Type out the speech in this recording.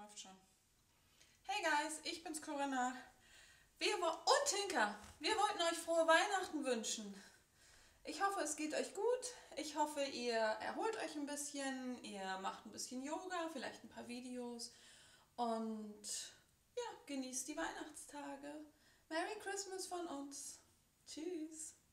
Läuft schon. Hey Guys, ich bin's Corinna. Und Tinker. Wir wollten euch frohe Weihnachten wünschen. Ich hoffe, es geht euch gut. Ich hoffe, ihr erholt euch ein bisschen. Ihr macht ein bisschen Yoga, vielleicht ein paar Videos. Und ja, genießt die Weihnachtstage. Merry Christmas von uns. Tschüss.